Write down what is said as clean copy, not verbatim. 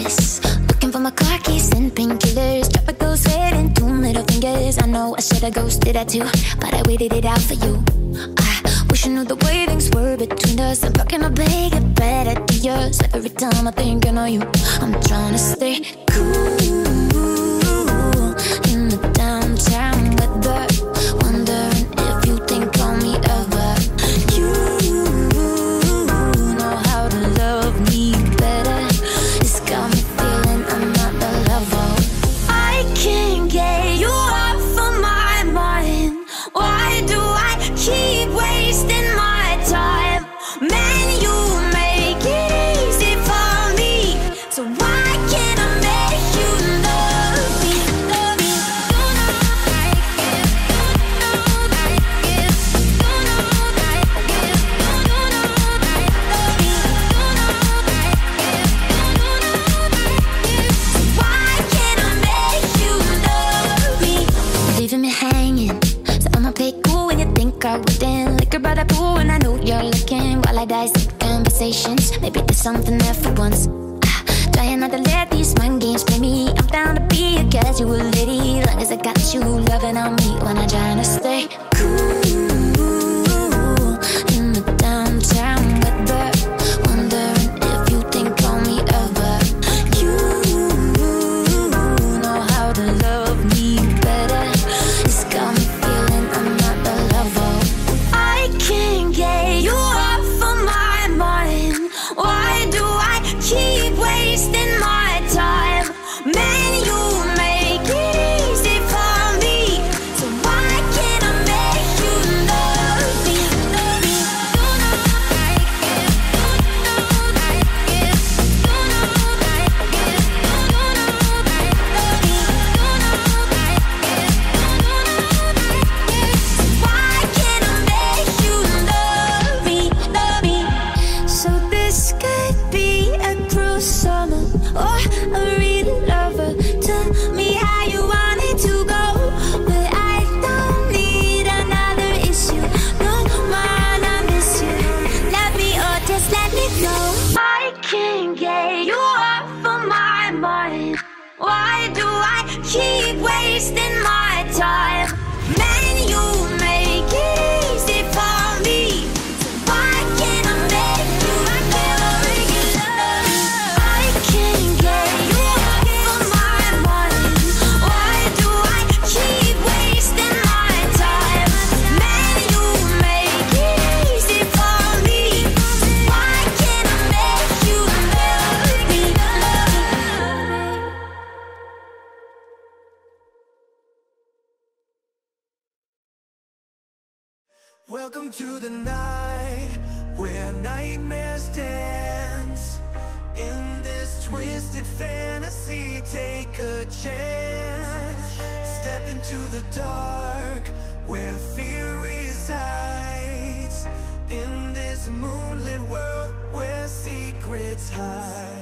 this. Looking for my car keys and painkillers. Drop a ghost red and 2 middle fingers. I know I should've ghosted that too, but I waited it out for you. I wish I knew the way things were between us. I'm talking to beg it better than yours. Every time I think I know you, I'm trying to stay cool in the downtown weather. Wondering if you think on me ever. You know how to love me better. It's got me feeling I'm not the lover. I can't get you off of my mind. Why do I keep wasting my time? Man, you make it easy for me. So why can't I make you love me? Love me. You know like it. You know like it. You know like it. You know like love me. You know like it. You know like it. So why can't I make you love me? Leaving me hanging. So I'ma play cool when you think I wouldn't. Liquor by the pool and I know you're looking. While I dissect conversations, maybe there's something there for once. Trying not to let these mind games play me. I'm down to be a casual lady, long as I got you loving on me. When I'm trying to stay cool in the downtown weather. Wondering if you think on me ever. You know how to love me better. It's got me feeling I'm not the lover. I can't get you off of my mind. Why do I keep wasting my time? Man, you make it easy for me. So why can't I make you love me? Love me. You know like it. You know like it. You know like it. You know like love me. You know like it. You know like it. So why can't I make you love me? Love me. So this could be a cruel summer or a real lover. Tell me how you want it to go, but I don't need another issue. No man, I miss you. Love me or just let me go. I can't get you off of my mind. Why do I keep wasting my time? Man, you make it easy for me. So why can't I make you regular? I can't get you off of my mind. Why do I keep wasting my time? Man, you make it easy for me. So why can't I make you love me? Love me. Welcome to the night where nightmares dance. In this twisted fantasy, take a chance. Step into the dark where fear resides. In this moonlit world where secrets hide.